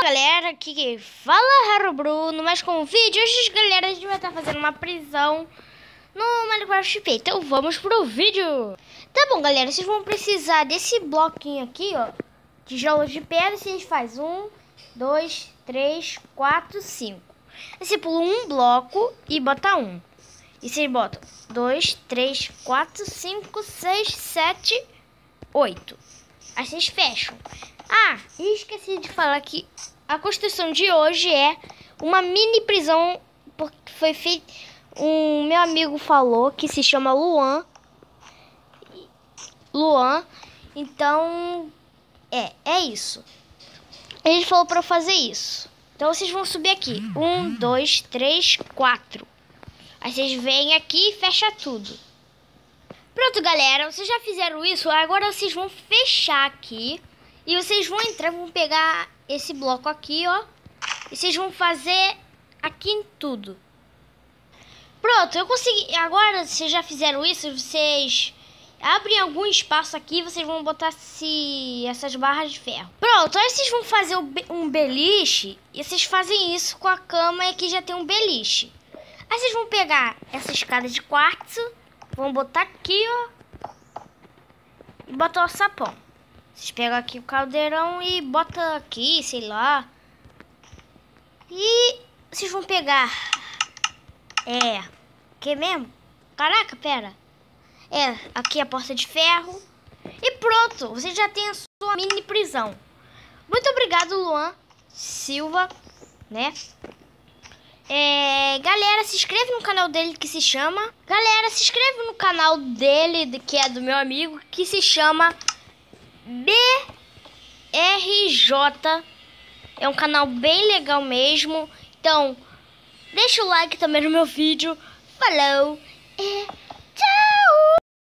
galera, aqui que fala Haru Bruno, mais com um vídeo. Hoje, galera, a gente vai estar fazendo uma prisão no Minecraft XP. Então vamos pro vídeo. Tá bom, galera, vocês vão precisar desse bloquinho aqui, ó, tijolos de pedra. Vocês fazem 1, 2, 3, 4, 5. Aí você pula um bloco e bota 1. E vocês botam 2, 3, 4, 5, 6, 7, 8. Aí vocês fecham. Ah, e esqueci de falar que a construção de hoje é uma mini prisão, porque foi feito, meu amigo falou que se chama Luan, então é isso. Ele falou para eu fazer isso. Então vocês vão subir aqui, 1, 2, 3, 4. Aí vocês vêm aqui e fecham tudo. Pronto, galera, vocês já fizeram isso, agora vocês vão fechar aqui. E vocês vão entrar, vão pegar esse bloco aqui, ó. E vocês vão fazer aqui em tudo. Pronto, eu consegui. Agora, vocês já fizeram isso, vocês abrem algum espaço aqui, vocês vão botar essas barras de ferro. Pronto, aí vocês vão fazer um beliche. E vocês fazem isso com a cama e aqui já tem um beliche. Aí vocês vão pegar essa escada de quartzo, vão botar aqui, ó. E botar o sapão. Vocês pegam aqui o caldeirão e botam aqui, sei lá. E vocês vão pegar... que mesmo? Caraca, pera. Aqui a porta de ferro. E pronto, você já tem a sua mini prisão. Muito obrigado, Luan Silva, né? Galera, se inscreve no canal dele que se chama... Galera, se inscreve no canal dele, que é do meu amigo, que se chama... BRJ. É um canal bem legal mesmo. Então, deixa o like também no meu vídeo. Falou!